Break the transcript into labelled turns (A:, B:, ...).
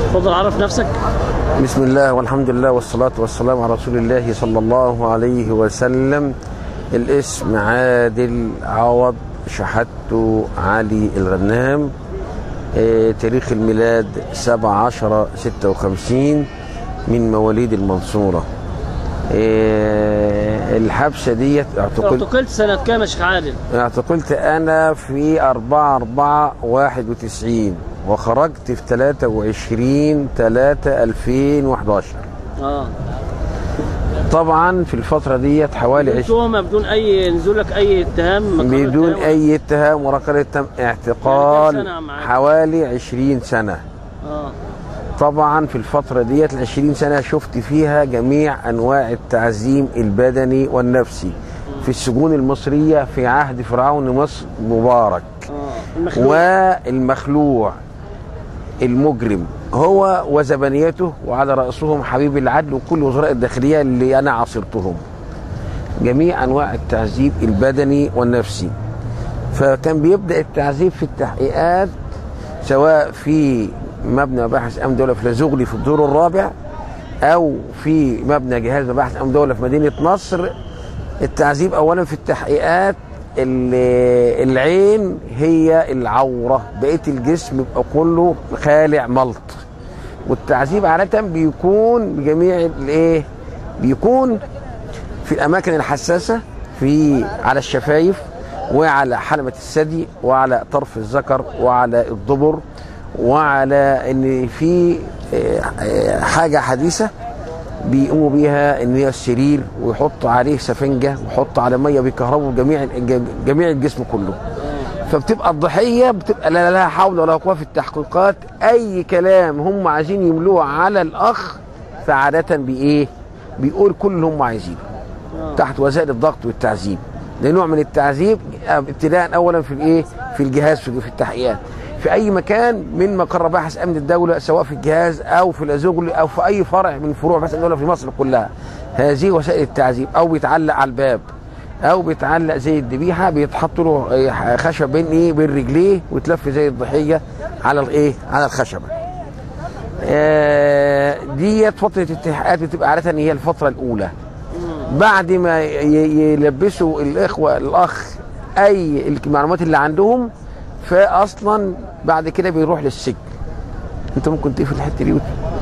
A: اتفضل عرف نفسك.
B: بسم الله والحمد لله والصلاة والسلام على رسول الله صلى الله عليه وسلم. الاسم عادل عوض، شحاتته علي الغنام. تاريخ الميلاد 7/10/56 من مواليد المنصورة. الحبسة ديت
A: اعتقلت سنة كام يا شيخ عادل؟
B: اعتقلت أنا في 4/4/91 وخرجت في 23/3/2011. طبعا في الفترة ديت حوالي
A: تهمة بدون أي نزول لك أي اتهام؟
B: بدون أي اتهام ورقة تم اعتقال يعني حوالي 20 سنة. طبعا في الفترة ديت ال20 سنة شفت فيها جميع أنواع التعذيب البدني والنفسي في السجون المصرية في عهد فرعون مصر مبارك. والمخلوع المجرم هو وزبانيته، وعلى رأسهم حبيب العدل وكل وزراء الداخلية اللي أنا عاصرتهم، جميع أنواع التعذيب البدني والنفسي. فكان بيبدأ التعذيب في التحقيقات سواء في مبنى مباحث أمن دولة في لازغلي في الدور الرابع، أو في مبنى جهاز مباحث أمن دولة في مدينة نصر. التعذيب أولا في التحقيقات العين هي العورة، بقية الجسم بيبقى كله خالع ملط. والتعذيب عادة بيكون بجميع بيكون في الأماكن الحساسة، على الشفايف وعلى حلمة الثدي وعلى طرف الذكر وعلى الدبر، وعلى ان في حاجة حديثة بيقوموا بيها ان هي السرير، ويحط عليه سفنجة ويحط على مية بيكهربوا جميع الجسم كله. فبتبقى الضحية بتبقى لا لها حول ولا قوة في التحقيقات. اي كلام هم عايزين يملوه على الاخ فعادة بيقول كل اللي هم عايزينه تحت وسائل الضغط والتعذيب. ده نوع من التعذيب ابتداء اولا في الجهاز في التحقيقات في اي مكان من مقر مباحث امن الدوله، سواء في الجهاز او في لازغلي او في اي فرع من فروع مباحث امن الدوله في مصر كلها. هذه وسائل التعذيب، او بيتعلق على الباب، او بيتعلق زي الذبيحه بيتحط له خشب بين رجليه ويتلف زي الضحيه على على الخشبه. ديت فتره التحقيقات بتبقى عاده هي الفتره الاولى. بعد ما يلبسوا الاخ اي المعلومات اللي عندهم، فاصلا بعد كده بيروح للسجن. انت ممكن تقفل الحته دي